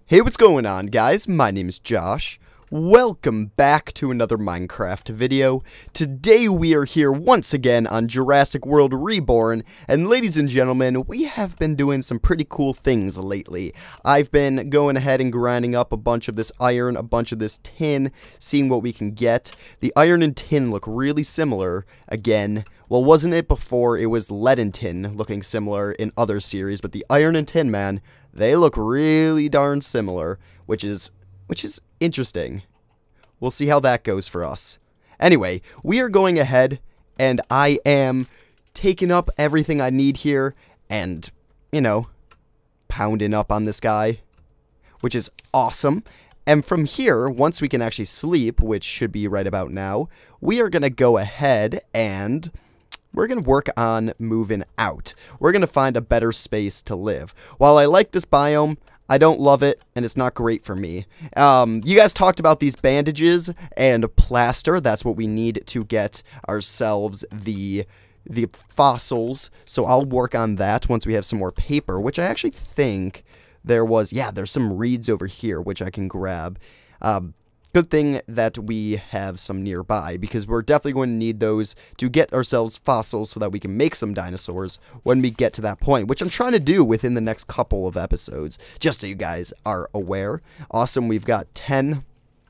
Hey, what's going on, guys? My name is Josh. Welcome back to another Minecraft video. Today we are here once again on Jurassic World Reborn, and ladies and gentlemen, we have been doing some pretty cool things lately. I've been going ahead and grinding up a bunch of this iron, a bunch of this tin, seeing what we can get. The iron and tin look really similar again. Well, wasn't it before? It was lead and tin looking similar in other series, but the iron and tin, man, they look really darn similar, which is interesting. We'll see how that goes for us. Anyway, we are going ahead, and I am taking up everything I need here, and, you know, pounding up on this guy, which is awesome. And from here, once we can actually sleep, which should be right about now, we are going to go ahead and we're going to work on moving out. We're going to find a better space to live. While I like this biome, I don't love it, and it's not great for me. You guys talked about these bandages and plaster. That's what we need to get ourselves the fossils. So I'll work on that once we have some more paper, which I actually think there was. Yeah, there's some reeds over here, which I can grab. Good thing that we have some nearby, because we're definitely going to need those to get ourselves fossils so that we can make some dinosaurs when we get to that point, which I'm trying to do within the next couple of episodes, just so you guys are aware. Awesome, we've got 10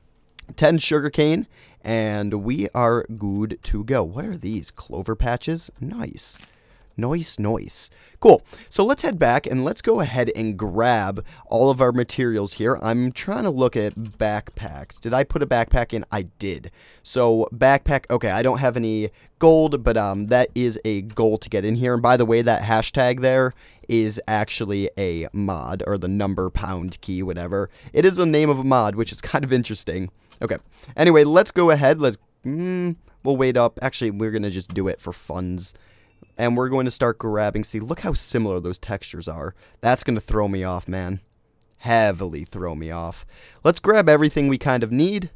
sugarcane, and we are good to go. What are these? Clover patches? Nice. Nice. Cool. So let's head back and let's go ahead and grab all of our materials here. I'm trying to look at backpacks. Did I put a backpack in? I did. So backpack, okay, I don't have any gold, but that is a goal to get in here. And by the way, that hashtag there is actually a mod, or the number pound key, whatever. It is the name of a mod, which is kind of interesting. Okay. Anyway, let's go ahead. We'll wait up. Actually, we're going to just do it for funds. And we're going to start grabbing. See, look how similar those textures are. That's going to throw me off, man. Heavily throw me off. Let's grab everything we kind of need.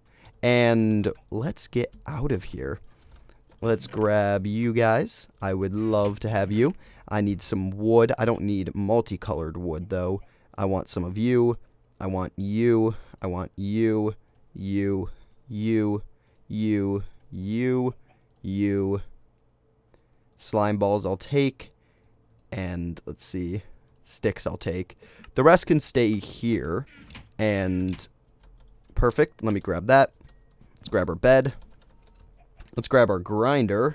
And let's get out of here. Let's grab you guys. I would love to have you. I need some wood. I don't need multicolored wood, though. I want some of you. I want you. I want you. You. Slime balls I'll take, and let's see, sticks I'll take. The rest can stay here, and perfect. Let me grab that. Let's grab our bed. Let's grab our grinder.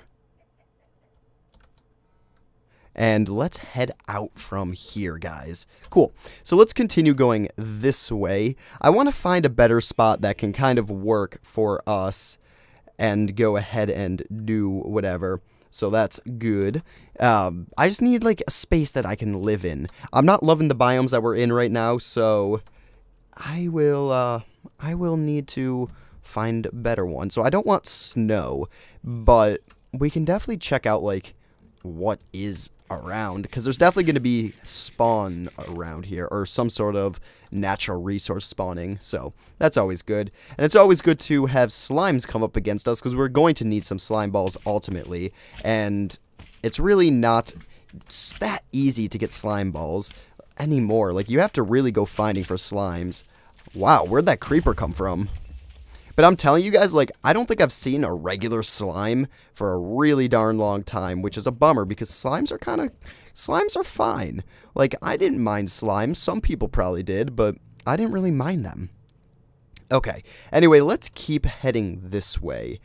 And let's head out from here, guys. Cool. So let's continue going this way. I want to find a better spot that can kind of work for us and go ahead and do whatever. So that's good. I just need, like, a space that I can live in. I'm not loving the biomes that we're in right now, so I will need to find a better one. So I don't want snow, but we can definitely check out, like, what is around, because there's definitely going to be spawn around here, or some sort of natural resource spawning, so that's always good. And it's always good to have slimes come up against us, because we're going to need some slime balls ultimately, and it's really not that easy to get slime balls anymore. Like, you have to really go finding for slimes. Wow, where'd that creeper come from? But I'm telling you guys, like, I don't think I've seen a regular slime for a really darn long time, which is a bummer, because slimes are fine. Like, I didn't mind slimes. Some people probably did, but I didn't really mind them. Okay. Anyway, let's keep heading this way.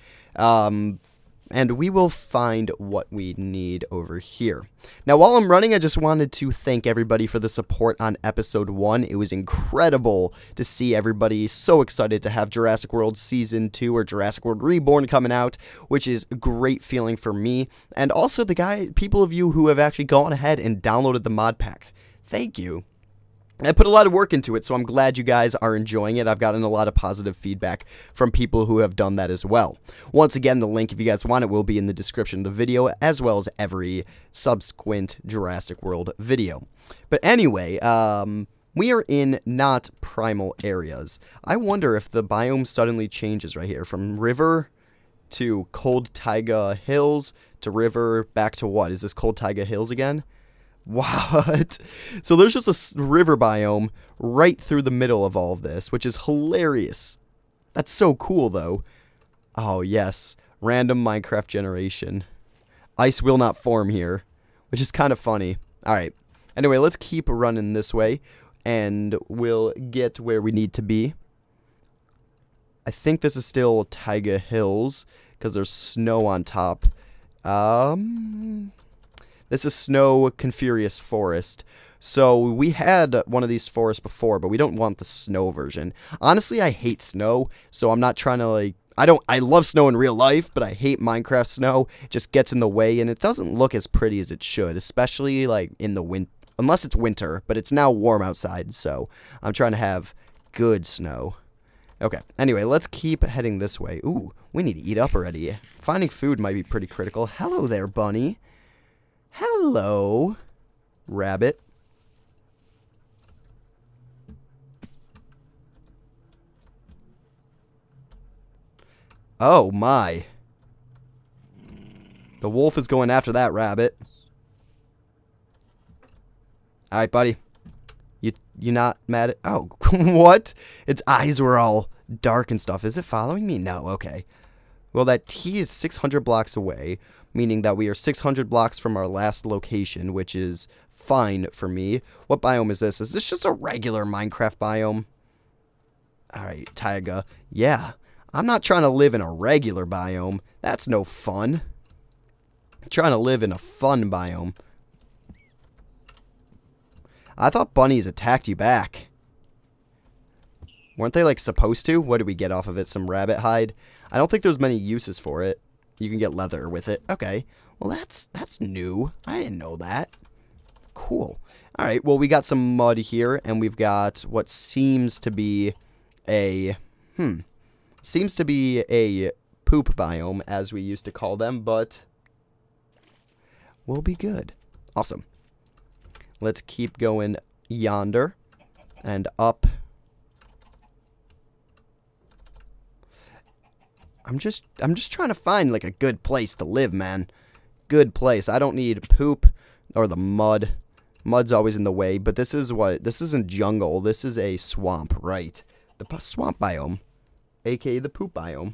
And we will find what we need over here. Now, while I'm running, I just wanted to thank everybody for the support on episode 1. It was incredible to see everybody so excited to have Jurassic World Season 2 or Jurassic World Reborn coming out, which is a great feeling for me. And also people of you who have actually gone ahead and downloaded the Modpack. Thank you. I put a lot of work into it, so I'm glad you guys are enjoying it. I've gotten a lot of positive feedback from people who have done that as well. Once again, the link, if you guys want it, will be in the description of the video, as well as every subsequent Jurassic World video. But anyway, we are in not primal areas. I wonder if the biome suddenly changes right here, from river to cold taiga hills to river back to what? Is this cold taiga hills again? What? So there's just a river biome right through the middle of all of this, which is hilarious. That's so cool, though. Oh, yes. Random Minecraft generation. Ice will not form here, which is kind of funny. Alright. Anyway, let's keep running this way, and we'll get where we need to be. I think this is still Taiga Hills, because there's snow on top. This is Snow Confurious Forest. So we had one of these forests before, but we don't want the snow version. Honestly, I hate snow, so I'm not trying to, like, I love snow in real life, but I hate Minecraft snow. It just gets in the way, and it doesn't look as pretty as it should, especially, like, in the winter. Unless it's winter, but it's now warm outside, so I'm trying to have good snow. Okay, anyway, let's keep heading this way. Ooh, we need to eat up already. Finding food might be pretty critical. Hello there, bunny. Hello, rabbit. Oh, my. The wolf is going after that rabbit. Alright, buddy. You not mad at... Oh, what? Its eyes were all dark and stuff. Is it following me? No, okay. Well, that T is 600 blocks away, meaning that we are 600 blocks from our last location, which is fine for me. What biome is this? Is this just a regular Minecraft biome? Alright, Taiga. Yeah, I'm not trying to live in a regular biome. That's no fun. I'm trying to live in a fun biome. I thought bunnies attacked you back. Weren't they, like, supposed to? What did we get off of it? Some rabbit hide? I don't think there's many uses for it. You can get leather with it. Okay. Well, that's new. I didn't know that. Cool. Alright, well, we got some mud here, and we've got what seems to be a... Seems to be a poop biome, as we used to call them, but... we'll be good. Awesome. Let's keep going yonder and up. I'm just trying to find, like, a good place to live, man. Good place. I don't need poop or the mud. Mud's always in the way, but this is what... This isn't jungle. This is a swamp, right? The swamp biome, aka the poop biome.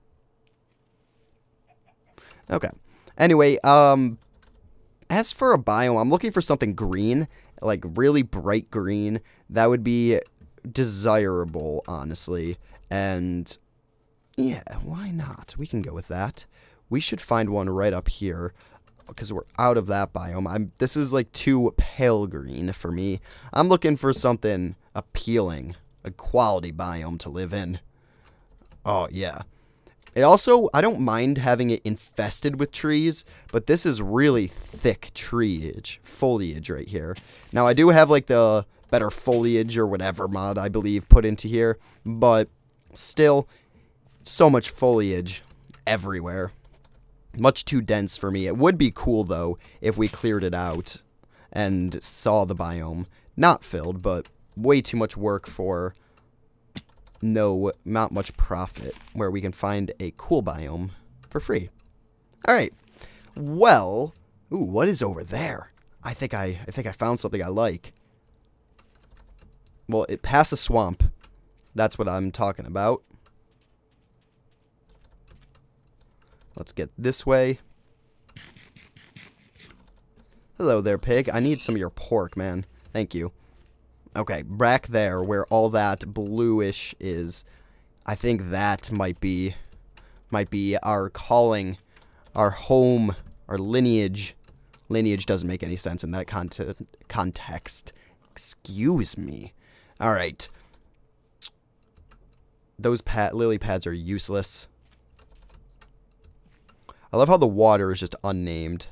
Okay. Anyway, as for a biome, I'm looking for something green, like really bright green. That would be desirable, honestly. And yeah, why not? We can go with that. We should find one right up here because we're out of that biome. This is like too pale green for me. I'm looking for something appealing, a quality biome to live in. Oh, yeah. It also, I don't mind having it infested with trees, but this is really thick foliage right here. Now, I do have, like, the better foliage or whatever mod, I believe, put into here, but still, so much foliage everywhere. Much too dense for me. It would be cool, though, if we cleared it out and saw the biome. Not filled, but way too much work for... not much profit, where we can find a cool biome for free. Alright. Well, ooh, what is over there? I think I found something I like. Well, it passed a swamp. That's what I'm talking about. Let's get this way. Hello there, pig. I need some of your pork, man. Thank you. Okay, back there where all that bluish is, I think that might be our calling, our home, our lineage. Lineage doesn't make any sense in that context. Excuse me. All right. Those lily pads are useless. I love how the water is just unnamed.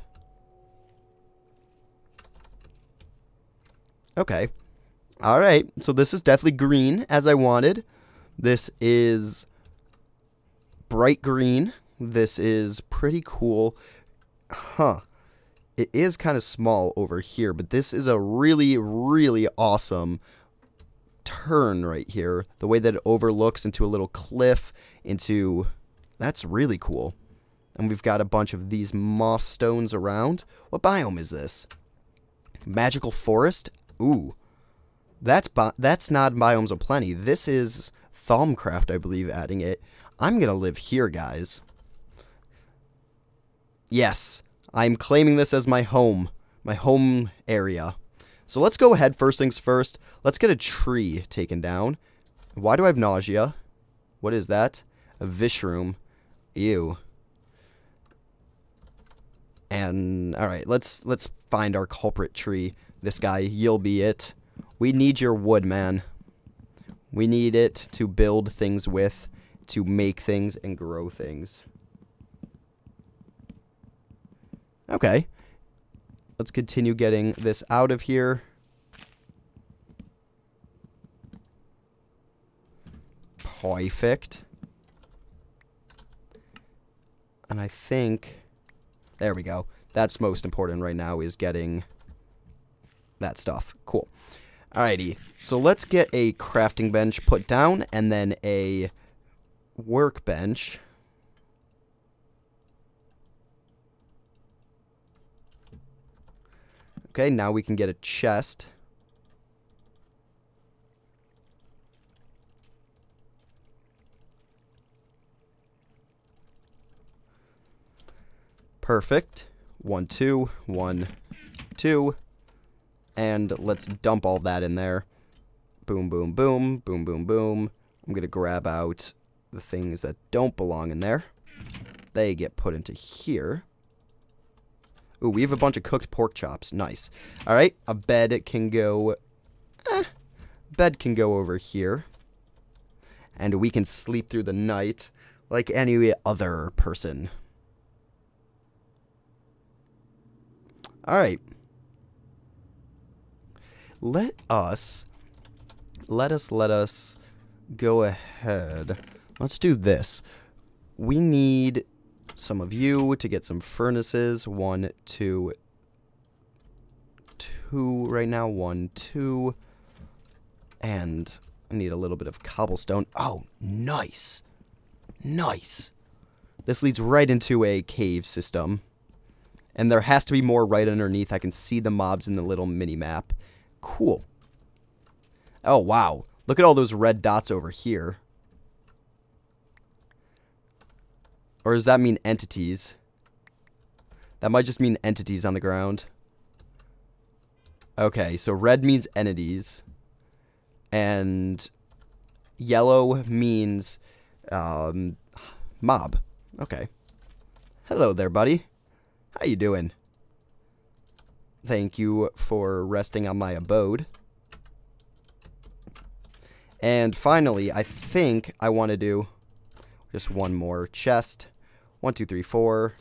Okay. Alright, so this is definitely green, as I wanted. This is bright green. This is pretty cool. Huh. It is kind of small over here, but this is a really, really awesome turn right here. The way that it overlooks into a little cliff, into... That's really cool. And we've got a bunch of these moss stones around. What biome is this? Magical forest? Ooh. That's not Biomes of Plenty. This is Thalmcraft, I believe, adding it. I'm gonna live here, guys. Yes, I'm claiming this as my home area. So let's go ahead, first things first. Let's get a tree taken down. Why do I have nausea? What is that? A Vishroom. Ew. And, alright, let's find our culprit tree. This guy, you'll be it. We need your wood, man. We need it to build things with, to make things and grow things. Okay. Let's continue getting this out of here. Perfect. And I think... There we go. That's most important right now, is getting that stuff. Cool. Alrighty. So let's get a crafting bench put down, and then a workbench. Okay, now we can get a chest. Perfect. 1, 2, 1, 2. And let's dump all that in there. Boom, boom, boom, boom, boom, boom. I'm going to grab out the things that don't belong in there. They get put into here. Ooh, we have a bunch of cooked pork chops. Nice. Alright, a bed can go... bed can go over here. And we can sleep through the night like any other person. Alright. Let us go ahead. Let's do this. We need some of you to get some furnaces. 1, 2, 2 right now. 1, 2. And I need a little bit of cobblestone. Oh, nice. Nice. This leads right into a cave system. And there has to be more right underneath. I can see the mobs in the little mini-map. Cool. Oh, wow. Look at all those red dots over here. Or does that mean entities? That might just mean entities on the ground. Okay, so red means entities. And yellow means mob. Okay. Hello there, buddy. How you doing? Thank you for resting on my abode. And finally, I think I want to do just one more chest. 1, 2, 3, 4.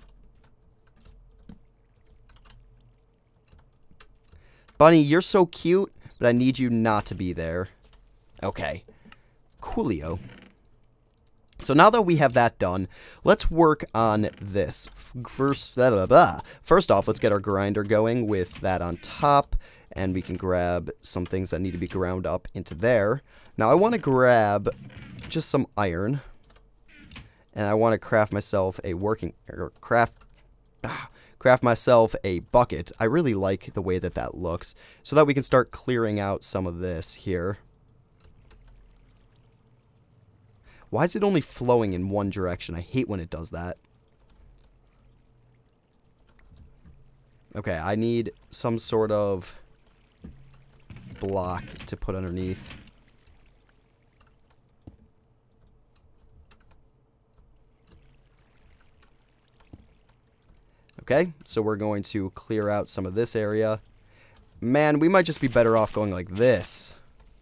Bunny, you're so cute, but I need you not to be there. Okay. Coolio. So now that we have that done, let's work on this. First off, let's get our grinder going with that on top, and we can grab some things that need to be ground up into there. Now I want to grab just some iron, and I want to craft myself a craft myself a bucket. I really like the way that that looks, so that we can start clearing out some of this here. Why is it only flowing in one direction? I hate when it does that. Okay, I need some sort of block to put underneath. Okay, so we're going to clear out some of this area. Man, we might just be better off going like this,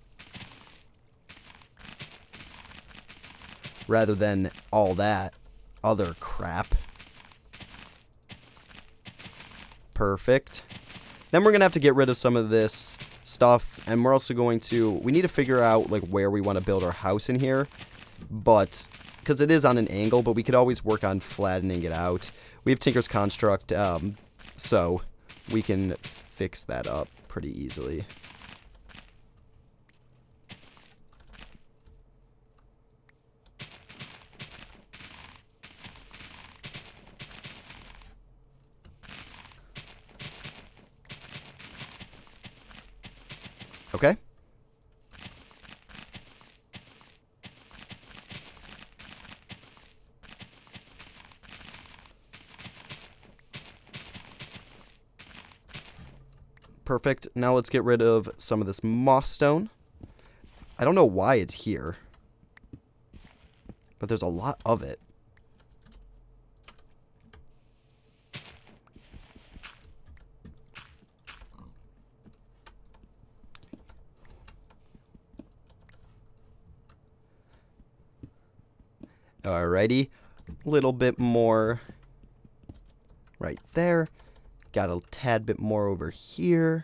rather than all that other crap. Perfect. Then we're going to have to get rid of some of this stuff, and we're also going to... We need to figure out, like, where we want to build our house in here, but... Because it is on an angle, but we could always work on flattening it out. We have Tinker's Construct, so we can fix that up pretty easily. Perfect. Now let's get rid of some of this moss stone. I don't know why it's here, but there's a lot of it. Alrighty, a little bit more right there. Got a tad bit more over here.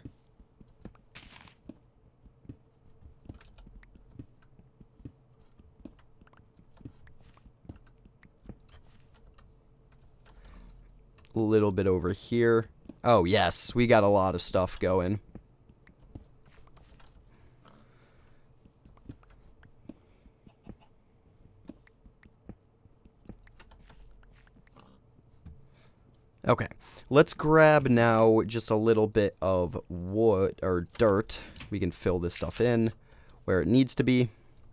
A little bit over here. Oh yes, we got a lot of stuff going. Okay, let's grab now just a little bit of wood or dirt. We can fill this stuff in where it needs to be.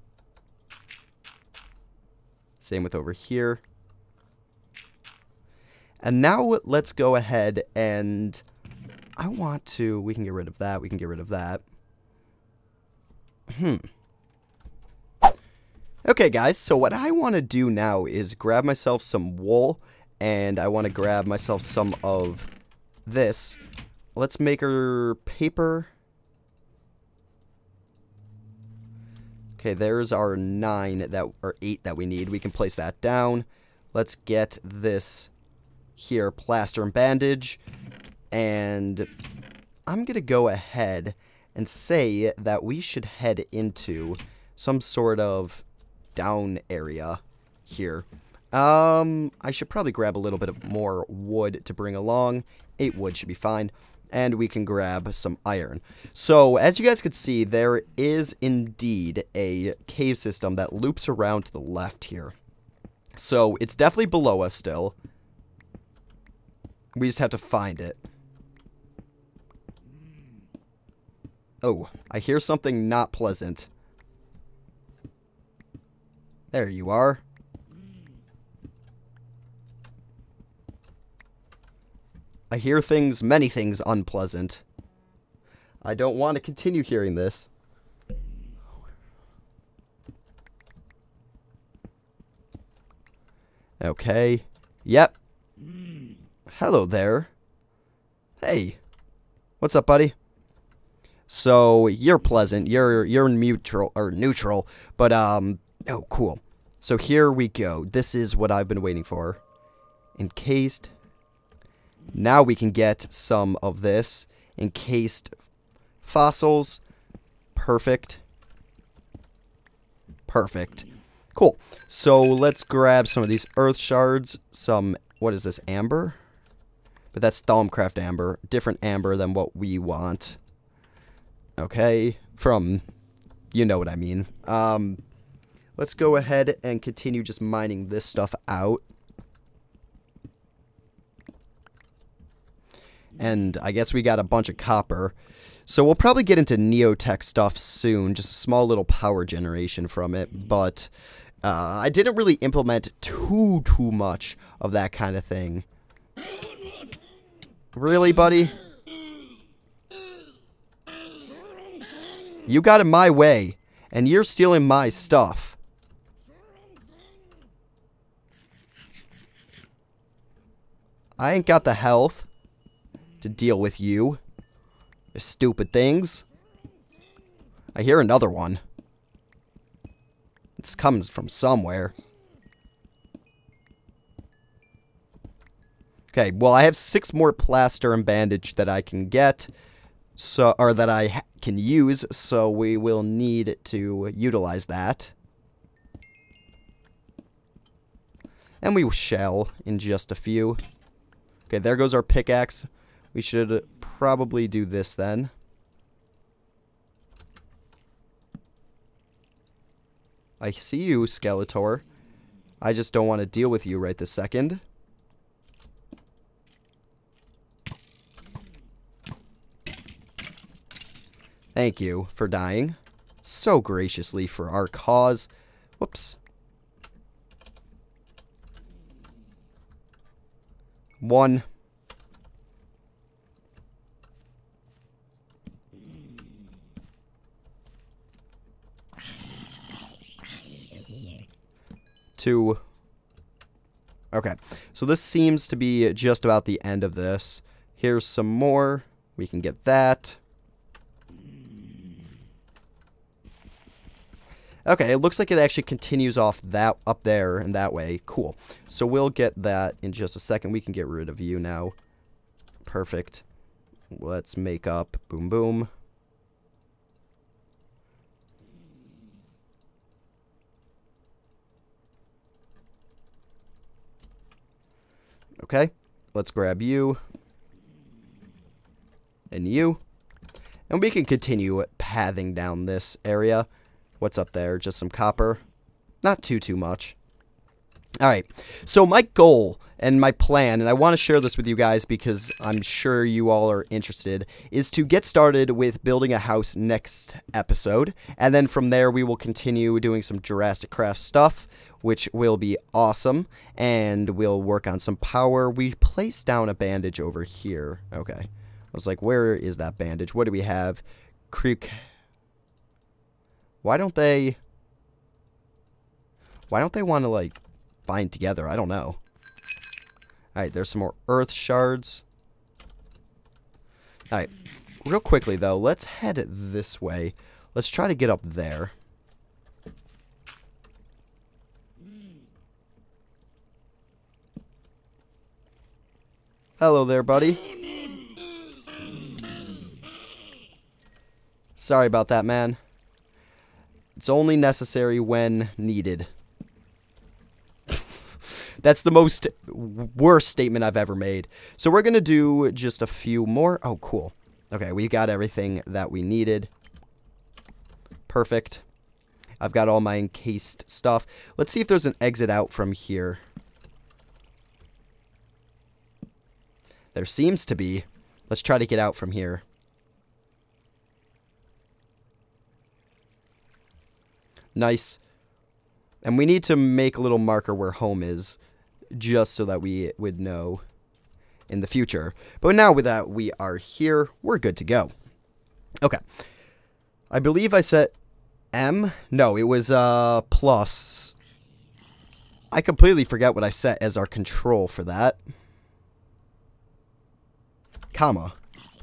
Same with over here. And now let's go ahead and we can get rid of that. We can get rid of that. Okay, guys, so what I want to do now is grab myself some wool. And I want to grab myself some of this. Let's make her paper. Okay, there's our 8 that we need. We can place that down. Let's get this here, plaster and bandage. And I'm going to go ahead and say that we should head into some sort of down area here. I should probably grab a little bit of more wood to bring along. 8 wood should be fine. And we can grab some iron. So, as you guys can see, there is indeed a cave system that loops around to the left here. So, it's definitely below us still. We just have to find it. Oh, I hear something not pleasant. There you are. I hear things, many things unpleasant. I don't want to continue hearing this. Okay. Yep. Hello there. Hey. What's up, buddy? So, you're pleasant. You're neutral, but oh, cool. So here we go. This is what I've been waiting for. Encased. Now we can get some of this encased fossils. Perfect. Perfect. Cool. So let's grab some of these earth shards. Some, what is this, amber? But that's Thaumcraft amber. Different amber than what we want. Okay. From, you know what I mean. Let's go ahead and continue just mining this stuff out. And I guess we got a bunch of copper. So we'll probably get into Neotech stuff soon. Just a small little power generation from it. But I didn't really implement too much of that kind of thing. Really, buddy? You got in my way. And you're stealing my stuff. I ain't got the health to deal with you. Your stupid things. I hear another one. It's coming from somewhere. Okay, well, I have 6 more plaster and bandage that I can get. So, or that I can use, so we will need to utilize that. And we shall in just a few. Okay, there goes our pickaxe. We should probably do this then. I see you, Skeletor. I just don't want to deal with you right this second. Thank you for dying so graciously for our cause. Whoops. 1. 2. Okay, so this seems to be just about the end of this. Here's some more. We can get that. Okay, it looks like it actually continues off that up there and that way. Cool. So we'll get that in just a second. We can get rid of you now. Perfect. Let's make up. Boom, boom. Okay, let's grab you. And you. And we can continue pathing down this area. What's up there? Just some copper. Not too much. Alright, so my goal and my plan, and I want to share this with you guys because I'm sure you all are interested, is to get started with building a house next episode. And then from there we will continue doing some Jurassic Craft stuff, which will be awesome. And we'll work on some power. We placed down a bandage over here. Okay. I was like, where is that bandage? What do we have? Creek. Why don't they want to, like, bind together? I don't know. Alright, there's some more earth shards. Alright, real quickly, though, let's head this way. Let's try to get up there. Hello there, buddy. Sorry about that, man. It's only necessary when needed. That's the most worst statement I've ever made. So we're going to do just a few more. Oh, cool. Okay, we got everything that we needed. Perfect. I've got all my encased stuff. Let's see if there's an exit out from here. There seems to be. Let's try to get out from here. Nice. And we need to make a little marker where home is, just so that we would know in the future. But now with that, we are here. We're good to go. Okay. I believe I set M. No, it was plus. I completely forget what I set as our control for that. Comma.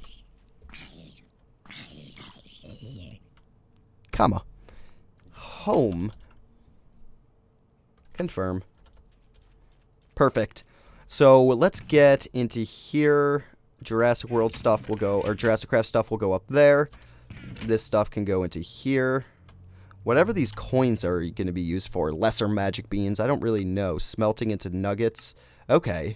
Comma. Home. Confirm. Perfect. So let's get into here. Jurassic World stuff will go, or Jurassic Craft stuff will go up there. This stuff can go into here. Whatever these coins are going to be used for. Lesser magic beans. I don't really know. Smelting into nuggets. Okay.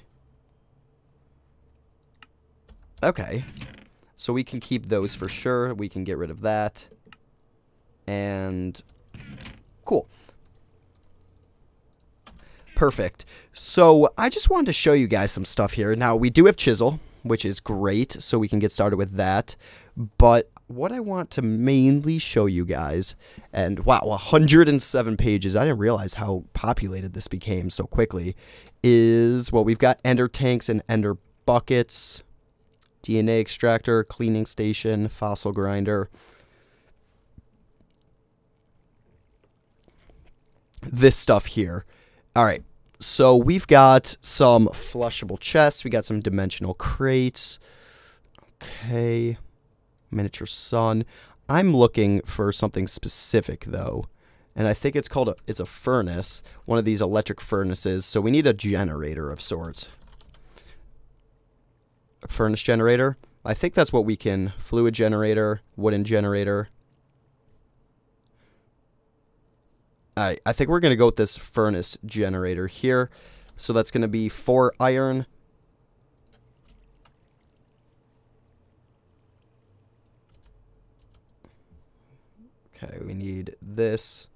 Okay. So we can keep those for sure. We can get rid of that. And cool. Perfect. So I just wanted to show you guys some stuff here. Now, we do have chisel, which is great, so we can get started with that. But what I want to mainly show you guys, and wow, 107 pages. I didn't realize how populated this became so quickly, is, well, we've got ender tanks and ender buckets, DNA extractor, cleaning station, fossil grinder. This stuff here. All right, so we've got some flushable chests. We got some dimensional crates. Okay, miniature sun. I'm looking for something specific, though, and I think it's called it's a furnace, one of these electric furnaces, so we need a generator of sorts. A furnace generator. I think that's what we can. Fluid generator, wooden generator. Alright, I think we're going to go with this furnace generator here. So that's going to be 4 iron. Okay, we need this.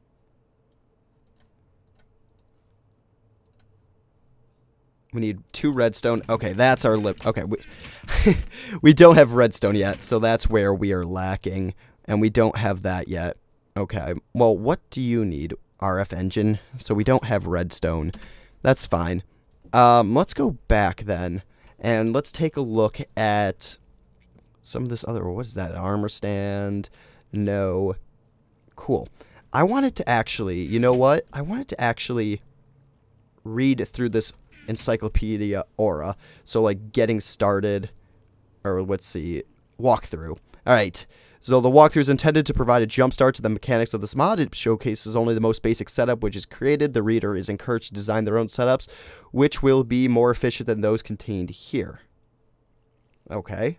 We need 2 redstone. Okay, that's our lip. Okay, we don't have redstone yet, so that's where we are lacking. And we don't have that yet. Okay, well, what do you need? RF engine. So we don't have redstone. That's fine. Let's go back then, and let's take a look at some of this other, what is that? Armor stand? No. Cool. I wanted to actually, you know what? I wanted to actually read through this Encyclopedia Aura. So, like, getting started, or let's see, walkthrough. Alright, so the walkthrough is intended to provide a jump start to the mechanics of this mod. It showcases only the most basic setup which is created. The reader is encouraged to design their own setups, which will be more efficient than those contained here. Okay.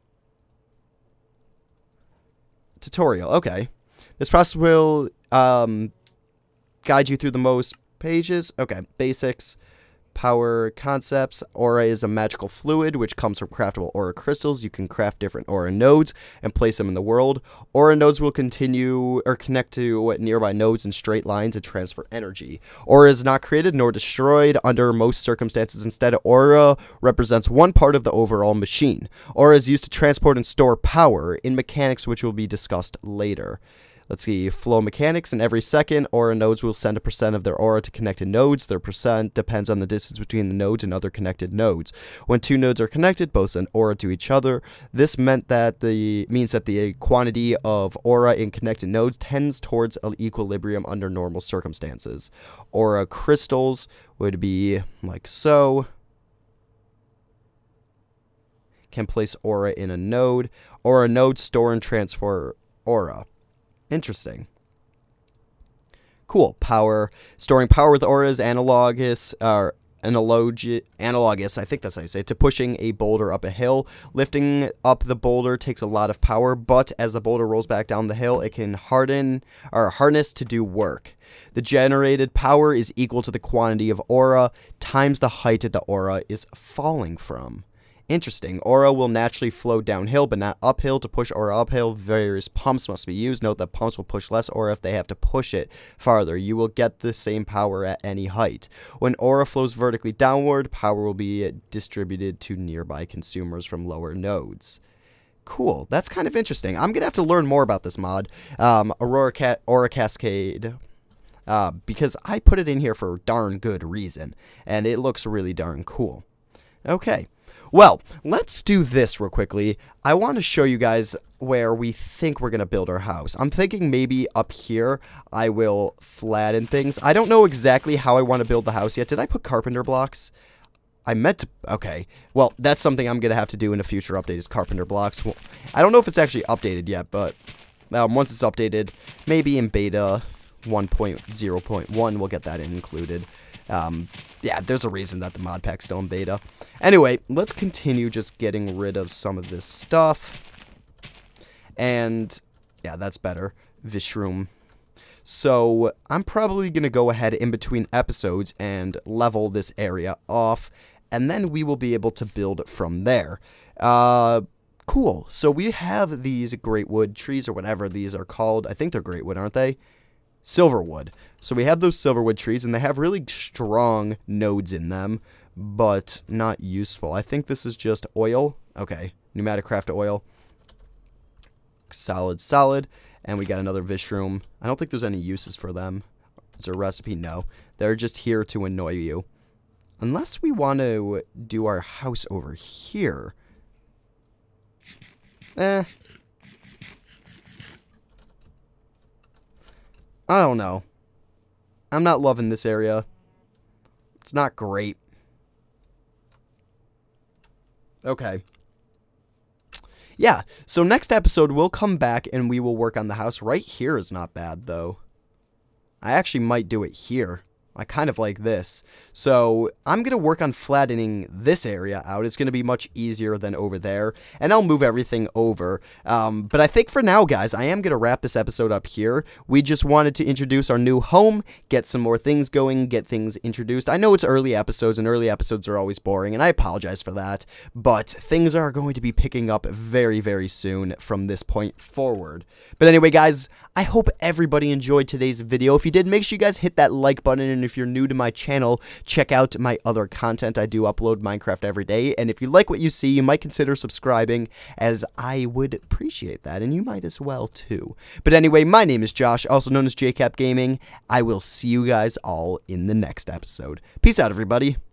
Tutorial, okay. This process will guide you through the most pages. Okay, basics. Power concepts. Aura is a magical fluid which comes from craftable aura crystals. You can craft different aura nodes and place them in the world. Aura nodes will continue or connect to nearby nodes in straight lines and transfer energy. Aura is not created nor destroyed under most circumstances. Instead, aura represents one part of the overall machine. Aura is used to transport and store power in mechanics which will be discussed later. Let's see, flow mechanics. In every second, aura nodes will send a % of their aura to connected nodes. Their % depends on the distance between the nodes and other connected nodes. When two nodes are connected, both send aura to each other. This means that the quantity of aura in connected nodes tends towards equilibrium under normal circumstances. Aura crystals would be like so. Can place aura in a node. Aura nodes store and transfer aura. Interesting. Cool. Power. Storing power with aura is analogous, I think that's how you say it, to pushing a boulder up a hill. Lifting up the boulder takes a lot of power, but as the boulder rolls back down the hill, it can harness to do work. The generated power is equal to the quantity of aura times the height the aura is falling from. Interesting. Aura will naturally flow downhill, but not uphill. To push aura uphill, various pumps must be used. Note that pumps will push less aura if they have to push it farther. You will get the same power at any height. When aura flows vertically downward, power will be distributed to nearby consumers from lower nodes. Cool. That's kind of interesting. I'm going to have to learn more about this mod. Aura Cascade. Because I put it in here for a darn good reason. And it looks really darn cool. Okay. Well, let's do this real quickly. I want to show you guys where we think we're going to build our house. I'm thinking maybe up here I will flatten things. I don't know exactly how I want to build the house yet. Did I put carpenter blocks? I meant to. Okay. Well, that's something I'm going to have to do in a future update is carpenter blocks. Well, I don't know if it's actually updated yet, but once it's updated, maybe in beta 1.0.1, we'll get that included. Yeah, there's a reason that the Modpack's still in beta. Anyway, let's continue just getting rid of some of this stuff. And, yeah, that's better. Vishroom. So, I'm probably going to go ahead in between episodes and level this area off. And then we will be able to build from there. Cool. So, we have these great wood trees, or whatever these are called. I think they're great wood, aren't they? Silverwood. So we have those silverwood trees, and they have really strong nodes in them, but not useful. I think this is just oil. Okay, pneumatic craft oil. Solid. And we got another Vishroom. I don't think there's any uses for them. Is there a recipe? No. They're just here to annoy you. Unless we want to do our house over here. I don't know. I'm not loving this area. It's not great. Okay. Yeah, so next episode we'll come back and we will work on the house. Right here is not bad, though. I actually might do it here. I kind of like this. So I'm going to work on flattening this area out. It's going to be much easier than over there. And I'll move everything over. But I think for now, guys, I am going to wrap this episode up here. We just wanted to introduce our new home, get some more things going, get things introduced. I know it's early episodes, and early episodes are always boring, and I apologize for that. But things are going to be picking up very, very soon from this point forward. But anyway, guys, I hope everybody enjoyed today's video. If you did, make sure you guys hit that like button, and if you're new to my channel, check out my other content. I do upload Minecraft every day, and if you like what you see, you might consider subscribing, as I would appreciate that, and you might as well too. But anyway, my name is Josh, also known as JKapGaming. I will see you guys all in the next episode. Peace out, everybody.